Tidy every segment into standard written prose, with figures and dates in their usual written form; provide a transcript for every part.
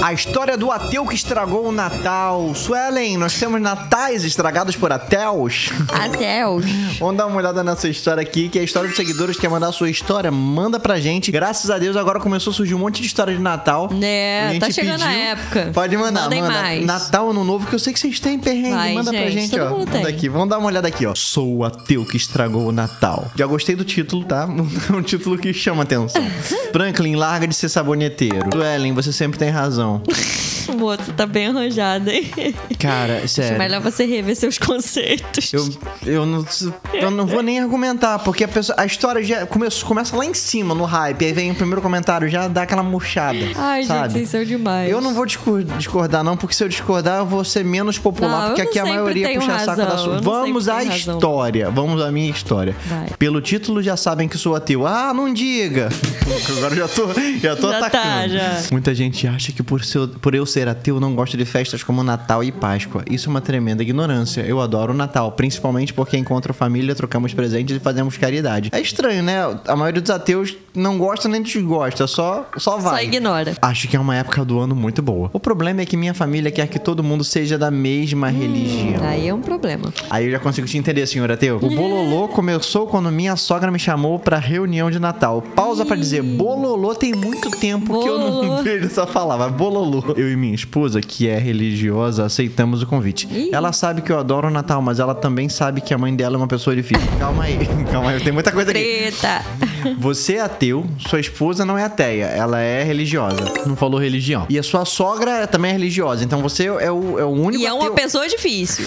A história do ateu que estragou o Natal. Suelen, nós temos natais estragados por ateus? Ateus. Vamos dar uma olhada nessa história aqui, que é a história dos seguidores. Quer mandar a sua história? Manda pra gente. Graças a Deus, agora começou a surgir um monte de história de Natal. Tá chegando a época. Pode mandar, Mandem manda. mais. Natal, Ano Novo, que eu sei que vocês têm perrengue. Vai, manda pra gente, todo ó. mundo Manda tem. aqui, vamos dar uma olhada aqui, ó. Sou o ateu que estragou o Natal. Já gostei do título, tá? É um título que chama atenção. Franklin, larga de ser saboneteiro. Suelen, você sempre tem razão. O moço tá bem arranjado, hein? Cara, sério. Acho melhor você rever seus conceitos. Eu não vou nem argumentar, porque a história já começa lá em cima, no hype. Aí vem o primeiro comentário, já dá aquela murchada. Ai, sabe? gente, vocês são demais. Eu não vou discordar, não, porque se eu discordar, eu vou ser menos popular, Não, porque eu aqui a sempre maioria tenho puxa saco da razão, sua. eu não Vamos sempre à tenho razão. história. Vamos à minha história. Vai. Pelo título já sabem que sou ateu. Ah, não diga! Agora eu já tô Já atacando. tá, já. Muita gente acha que por eu ser ateu, não gosto de festas como Natal e Páscoa. Isso é uma tremenda ignorância. Eu adoro o Natal, principalmente porque encontro família, trocamos presentes e fazemos caridade. É estranho, né? A maioria dos ateus não gosta nem desgosta, só vai. Só ignora. Acho que é uma época do ano muito boa. O problema é que minha família quer que todo mundo seja da mesma religião. Aí é um problema. Aí eu já consigo te entender, senhor ateu. O bololô começou quando minha sogra me chamou pra reunião de Natal. Pausa pra dizer, bololô tem muito tempo que eu não Bololô. vejo essa palavra. Bololô. Eu e minha esposa, que é religiosa, aceitamos o convite. Ih. Ela sabe que eu adoro o Natal, mas ela também sabe que a mãe dela é uma pessoa difícil. Calma aí, tem muita coisa aqui. Treta. Você é ateu, sua esposa não é ateia, ela é religiosa. Não falou religião. E a sua sogra também é religiosa, então você é o único E é ateu. uma pessoa difícil.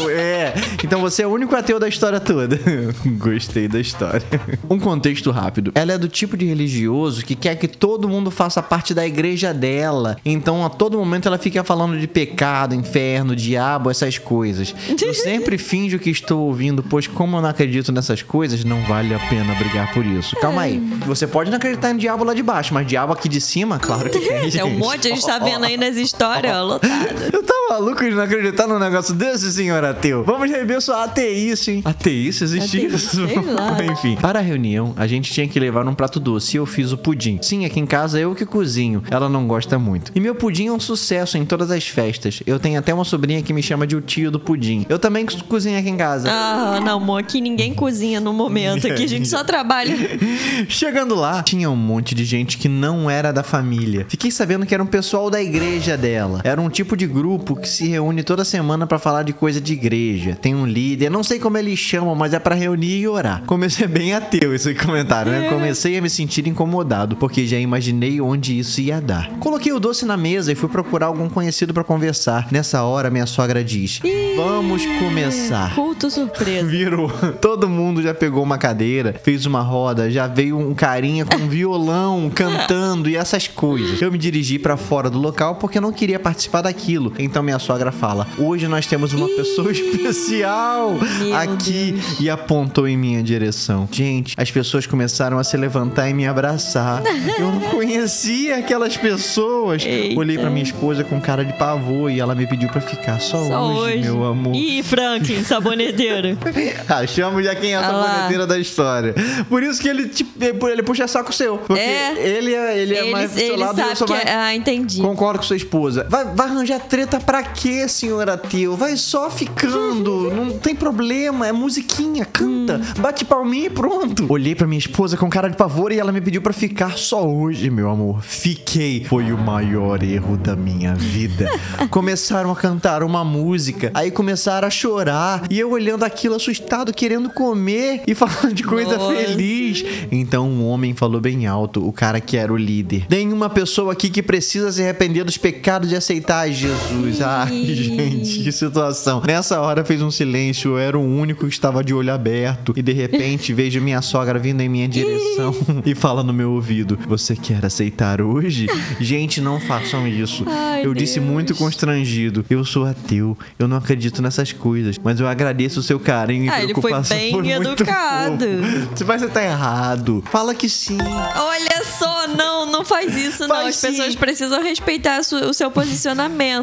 É, então você é o único ateu da história toda. Gostei da história. Um contexto rápido. Ela é do tipo de religioso que quer que todo mundo faça parte da igreja dela. Então, a todo momento, ela fica falando de pecado, inferno, diabo, essas coisas. Eu sempre finjo que estou ouvindo, pois como eu não acredito nessas coisas, não vale a pena brigar por isso. Calma aí. Você pode não acreditar em diabo lá de baixo, mas diabo aqui de cima, claro que tem, gente. É um monte, a gente tá vendo aí nas histórias, ó, lotado. Eu tá maluco de não acreditar num negócio desse, senhor ateu? Vamos rever sua ateice, hein? Ateice? Existe Ateice, isso? sei lá. Enfim, para a reunião, a gente tinha que levar um prato doce e eu fiz o pudim. Sim, aqui em casa eu que cozinho. Ela não gosta muito. E meu pudim é um sucesso em todas as festas. Eu tenho até uma sobrinha que me chama de o tio do pudim. Eu também cozinho aqui em casa. Ah, não, amor, aqui ninguém cozinha no momento. Aqui a gente só trabalha. Chegando lá, tinha um monte de gente que não era da família. Fiquei sabendo que era um pessoal da igreja dela. Era um tipo de grupo que se reúne toda semana pra falar de coisa de igreja. Tem um líder, não sei como eles chamam, mas é pra reunir e orar. Comecei bem ateu esse comentário, né? Comecei a me sentir incomodado, porque já imaginei onde isso ia dar. Coloquei o doce na mesa e fui procurar algum conhecido pra conversar. Nessa hora, minha sogra diz: vamos começar. Culto surpresa. Virou. Todo mundo já pegou uma cadeira, fez uma roda, já veio um carinha com violão cantando e essas coisas. Eu me dirigi pra fora do local porque não queria participar daquilo. Então minha sogra fala: hoje nós temos uma pessoa especial Meu aqui, Deus. e apontou em minha direção. Gente, as pessoas começaram a se levantar e me abraçar. Eu não conhecia aquelas pessoas. Eita. Olhei pra minha esposa com cara de pavor e ela me pediu pra ficar só hoje, meu amor. Ih, Franklin, saboneteiro. Achamos já quem é a Ah lá. saboneteira da história. Por isso que ele puxa saco seu. Porque ele é mais do seu Ele lado e eu sabe sou que mais... Ah, entendi. Concordo com sua esposa. Vai arranjar treta pra quê, senhor ateu? Vai só ficando. Não tem problema. É musiquinha. Canta. Bate palminha e pronto. Olhei pra minha esposa com cara de pavor e ela me pediu pra ficar só hoje, meu amor. Fiquei. Foi o maior erro da minha vida. Começaram a cantar uma música. Aí começaram a chorar. E eu olhando aquilo assustado, querendo comer e falando de coisa Nossa. feliz. Então um homem falou bem alto, o cara que era o líder: tem uma pessoa aqui que precisa se arrepender dos pecados e aceitar Jesus. Ai, gente, que situação. Nessa hora fez um silêncio, eu era o único que estava de olho aberto. E de repente vejo minha sogra vindo em minha direção e fala no meu ouvido: você quer aceitar hoje? Gente, não façam isso. Ai, Eu disse Deus. muito constrangido: eu sou ateu, eu não acredito nessas coisas, mas eu agradeço o seu carinho e Ele foi preocupação. bem Foi muito educado. fofo. Mas você tá errado. Fala que sim. Olha só, não faz isso não. Faz As sim. pessoas precisam respeitar o seu posicionamento. Não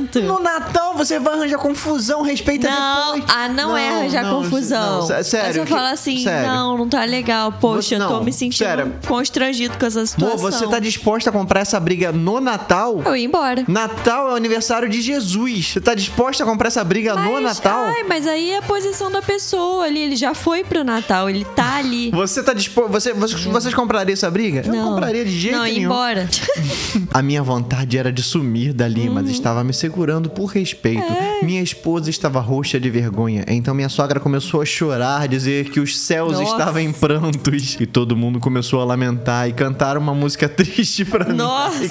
Natal você vai arranjar confusão, respeita depois. Não é arranjar confusão. Sério. Você fala assim, não tá legal. Poxa, eu tô me sentindo constrangido com essa situação. Amor, você tá disposta a comprar essa briga no Natal? Eu ia embora. Natal é o aniversário de Jesus. Você tá disposta a comprar essa briga no Natal? Mas aí é a posição da pessoa ali. Ele já foi pro Natal, ele tá ali. Você tá disposto... Vocês comprariam essa briga? Eu não compraria de jeito nenhum. Não, ia embora. A minha vontade era de sumir dali, mas estava me segurando por respeito. Minha esposa estava roxa de vergonha, então minha sogra começou a chorar, dizer que os céus estavam em prantos. E todo mundo começou a lamentar e cantar uma música triste pra mim. Nossa!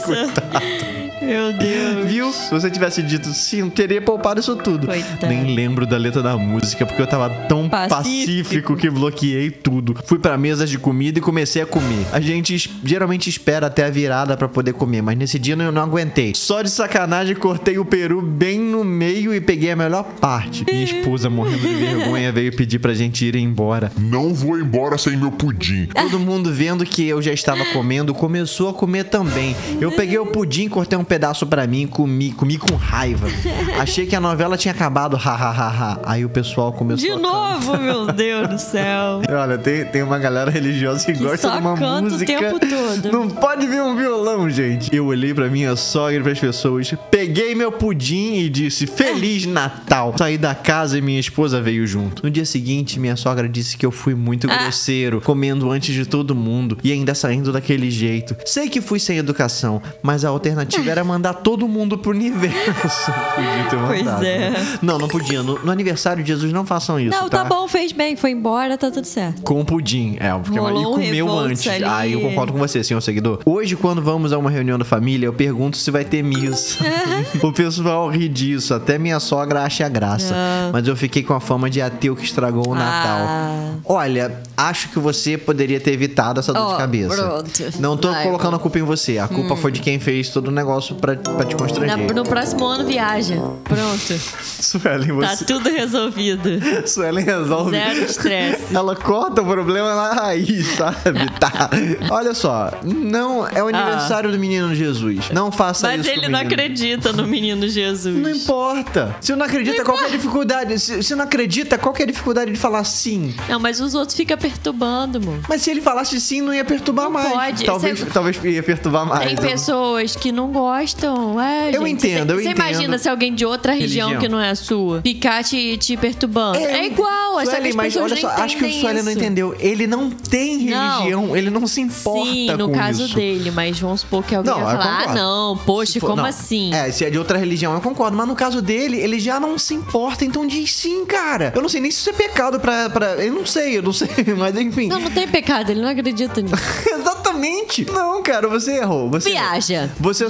Meu Deus. Viu? Se você tivesse dito sim, eu teria poupado isso tudo. Coitado. Nem lembro da letra da música, porque eu tava tão pacífico que bloqueei tudo. Fui pra mesas de comida e comecei a comer. A gente geralmente espera até a virada pra poder comer, mas nesse dia eu não aguentei. Só de sacanagem, cortei o peru bem no meio e peguei a melhor parte. Minha esposa, morrendo de vergonha, veio pedir pra gente ir embora. Não vou embora sem meu pudim. Todo mundo vendo que eu já estava comendo, começou a comer também. Eu peguei o pudim, cortei um pedaço pra mim e comi com raiva. Achei que a novela tinha acabado, hahaha. Aí o pessoal começou de novo, meu Deus do céu. Olha, tem uma galera religiosa que gosta de uma música. O tempo todo. Não pode vir um violão, gente. Eu olhei pra minha sogra e pras pessoas, peguei meu pudim e disse Feliz Natal. Saí da casa e minha esposa veio junto. No dia seguinte, minha sogra disse que eu fui muito grosseiro, comendo antes de todo mundo e ainda saindo daquele jeito. Sei que fui sem educação, mas a alternativa era mandar todo mundo pro universo. Podia ter mandado. Pois é. Não podia. No aniversário de Jesus não façam isso, Não, tá bom, fez bem, foi embora, tá tudo certo. Com o pudim, porque rolou e comeu antes. ali. Aí eu concordo com você, senhor seguidor. Hoje, quando vamos a uma reunião da família, eu pergunto se vai ter missa. O pessoal ri disso, até minha sogra acha graça. Mas eu fiquei com a fama de ateu que estragou o Natal. Olha, acho que você poderia ter evitado essa dor de cabeça. Pronto. Não tô colocando a culpa em você. A culpa foi de quem fez todo o negócio pra te constranger. No próximo ano viaja. Pronto. Suelen, você... Tá tudo resolvido. Suelen resolve. Zero estresse. Ela corta o problema na raiz, sabe? Tá. Olha só, não é o aniversário do menino Jesus. Não faça isso. Mas ele não acredita no menino Jesus. Não importa. Se não acredita, qual que é a dificuldade? Se não acredita, qual que é a dificuldade de falar sim? Não, mas os outros ficam perturbando, amor. Mas se ele falasse sim, não ia perturbar mais. Pode. Talvez ia perturbar mais. Tem pessoas que não gostam. Eu entendo. Você imagina se alguém de outra religião que não é a sua ficar te perturbando. É igual. Suelen, mas olha só, acho que o Suelen não entendeu. Ele não tem religião, ele não se importa com isso. Sim, no caso dele, mas vamos supor que alguém vai falar, não, poxa, como assim? Se é de outra religião, eu concordo, mas no caso dele, ele já não se importa, então diz sim, cara. Eu não sei nem se isso é pecado pra... Eu não sei, mas enfim. Não tem pecado, ele não acredita nisso. Exatamente. Não, cara, você errou. Viaja.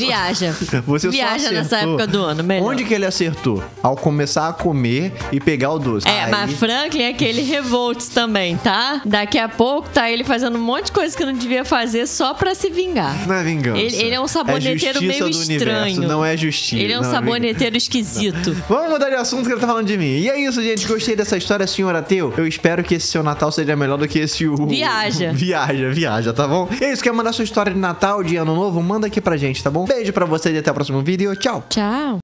Viaja nessa época do ano, melhor. Onde que ele acertou? Ao começar a comer e pegar o doce. Mas Franklin é aquele revolts também, tá? Daqui a pouco tá ele fazendo um monte de coisa que não devia fazer só pra se vingar. Não é vingança. Ele é um saboneteiro meio estranho. Não é justiça. Ele é um saboneteiro esquisito. Vamos mudar de assunto que ele tá falando de mim. E é isso, gente. Gostei dessa história, senhor ateu. Eu espero que esse seu Natal seja melhor do que esse Viaja, tá bom? E é isso, quer mandar sua história de Natal, de Ano Novo? Manda aqui pra gente, tá bom? Beijo pra vocês e até o próximo vídeo. Tchau. Tchau.